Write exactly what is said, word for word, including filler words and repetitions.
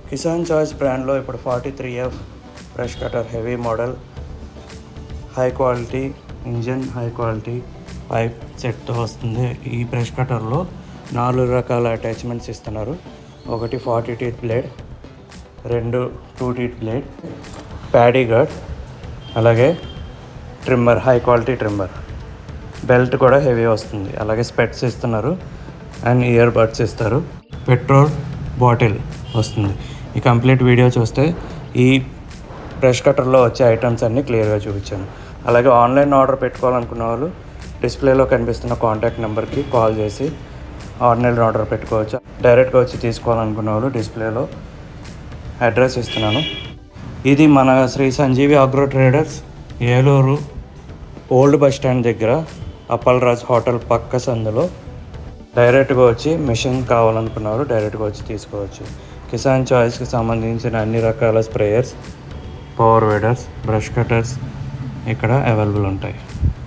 Kisan choice బ్రాండ్లో ఇప్పుడు forty three F brush cutter heavy model high quality engine high quality pipe సెట్తో వస్తుంది. ఈ బ్రష్ కటర్లో నాలుగు రకాల అటాచ్మెంట్స్ ఇస్తున్నారు. ఒకటి ఫార్టీ టీత్ బ్లేడ్, రెండు two teeth blade, paddy guard, అలాగే trimmer high quality trimmer, belt కూడా హెవీ వస్తుంది. అలాగే స్పెట్స్ ఇస్తున్నారు అండ్ ఇయర్ బడ్స్ ఇస్తారు. పెట్రోల్ బాటిల్ వస్తుంది. ఈ కంప్లీట్ వీడియో చూస్తే ఈ బ్రష్ కటర్లో వచ్చే ఐటమ్స్ అన్నీ క్లియర్గా చూపించాను. అలాగే ఆన్లైన్ ఆర్డర్ పెట్టుకోవాలనుకున్న వాళ్ళు డిస్ప్లేలో కనిపిస్తున్న కాంటాక్ట్ నెంబర్కి కాల్ చేసి ఆన్లైన్ ఆర్డర్ పెట్టుకోవచ్చు. డైరెక్ట్గా వచ్చి తీసుకోవాలనుకున్న వాళ్ళు డిస్ప్లేలో అడ్రస్ ఇస్తున్నాను. ఇది మన Shri Sanjeevi agro traders, Eluru old bus stand దగ్గర అప్పల్రాజ్ హోటల్ పక్క సందులో. డైరెక్ట్గా వచ్చి మిషన్ కావాలనుకున్నారు డైరెక్ట్గా వచ్చి తీసుకోవచ్చు. కిసాన్ చాయిస్కి సంబంధించిన అన్ని రకాల sprayers, power weeders, brush cutters ఇక్కడ అవైలబుల్ ఉంటాయి.